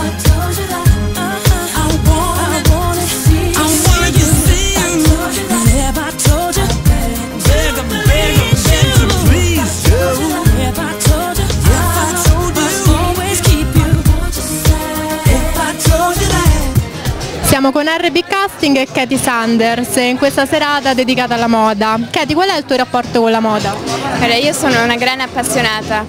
Siamo con RB Casting e Katie Sanders in questa serata dedicata alla moda. Katie, qual è il tuo rapporto con la moda? Allora, io sono una gran appassionata,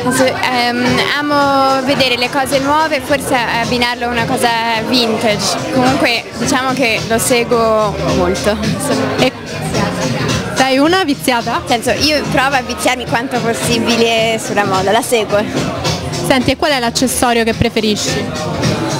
amo vedere le cose nuove, forse abbinarlo a una cosa vintage, comunque diciamo che lo seguo molto. E sei una viziata? Nel senso, io provo a viziarmi quanto possibile sulla moda, la seguo. Senti, e qual è l'accessorio che preferisci?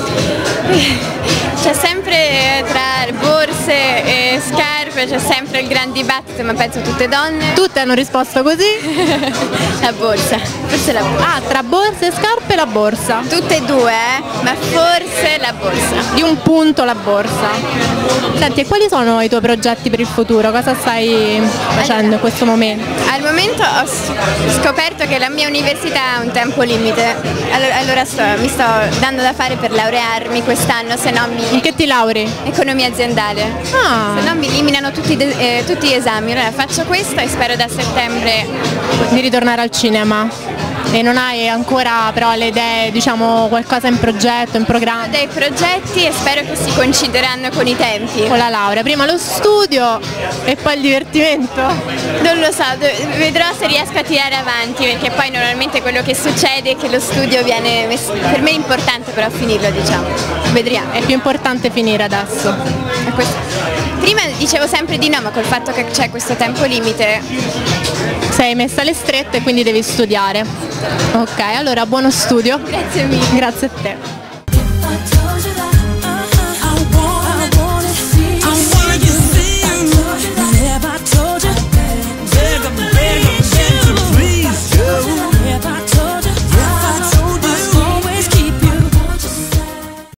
C'è sempre tra borse e scarpe, c'è sempre il gran dibattito, ma penso tutte donne. Tutte hanno risposto così? La borsa, forse la borsa. Ah, tra borse e scarpe la borsa. Tutte e due, ma forse la borsa. Di un punto la borsa. Senti, e quali sono i tuoi progetti per il futuro? Cosa stai facendo in questo momento? Al momento ho scoperto che la mia università ha un tempo limite, allora mi sto dando da fare per laurearmi quest'anno, se no In che ti lauri? Economia aziendale. Ah. Se no mi eliminano tutti gli esami, allora faccio questo e spero da settembre di ritornare al cinema. E non hai ancora però le idee, diciamo, qualcosa in progetto, in programma? Ho dei progetti e spero che si coincideranno con i tempi. Con la laurea, prima lo studio e poi il divertimento? Non lo so, vedrò se riesco a tirare avanti, perché poi normalmente quello che succede è che lo studio viene messo, per me è importante però finirlo, diciamo. Vedremo. È più importante finire adesso. Prima dicevo sempre di no, ma col fatto che c'è questo tempo limite sei messa alle strette e quindi devi studiare. Ok, allora buono studio. Grazie mille. Grazie a te.